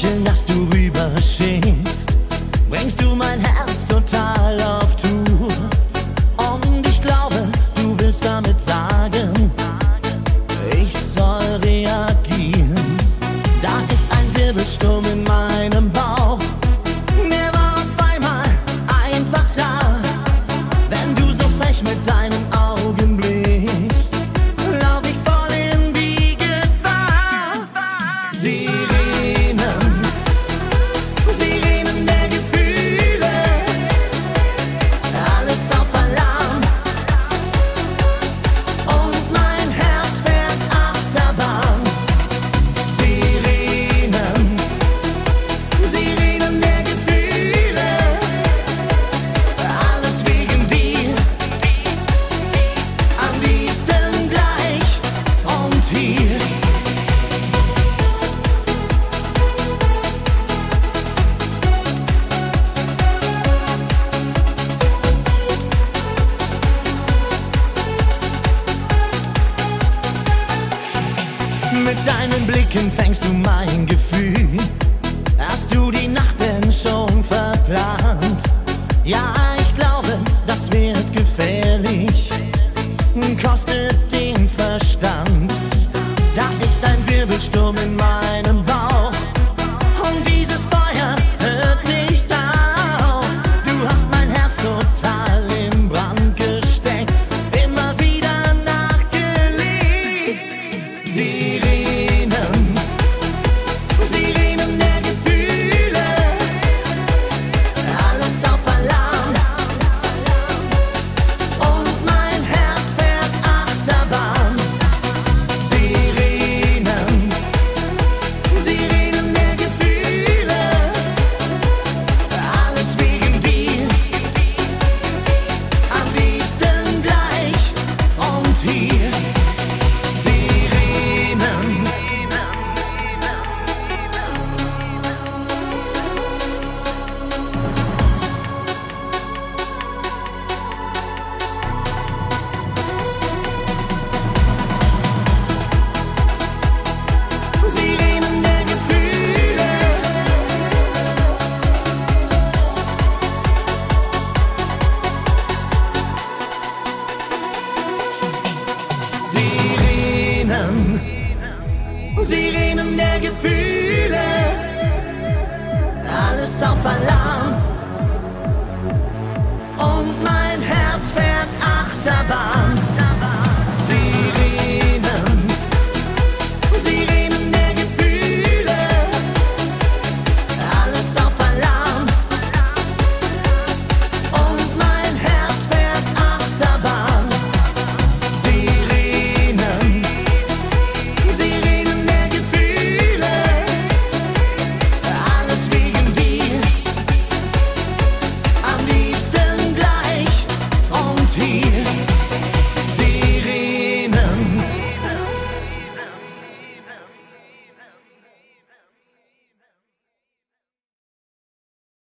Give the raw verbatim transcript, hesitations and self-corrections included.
Lächeln, das du rüberschickst, bringst du mein Herz total auf Tour. Und ich glaube, du willst damit sagen, ich soll reagieren. Da ist ein Wirbelsturm in meinem Bauch, der war auf einmal einfach da. Wenn du so frech mit deinen Augen blickst, lauf ich voll in die Gefahr. Sirenen, Sirenen der Gefühle, alles auf Alarm. Und mein Herz fährt Achterbahn. Sirenen, Sirenen der Gefühle, alles wegen dir, am liebsten gleich und hier. Mit deinen Blicken fängst du mein Gefühl. Hast du die Nacht denn schon verplant? Ja, ich glaube, das wird gefährlich, kostet den Verstand. Da ist ein Wirbelsturm in meinem Bauch und dieses Feuer hört nicht auf. Du hast mein Herz total in Brand gesteckt, immer wieder nachgelegt. Sirenen, Sirenen der Gefühle, alles auf Alarm. Und mein Herz fährt Achterbahn. Sirenen, Sirenen der Gefühle, alles wegen dir, am liebsten gleich und hier. Sirenen, Sirenen der Gefühle, Sirenen, Sirenen der Gefühle, alles auf Alarm.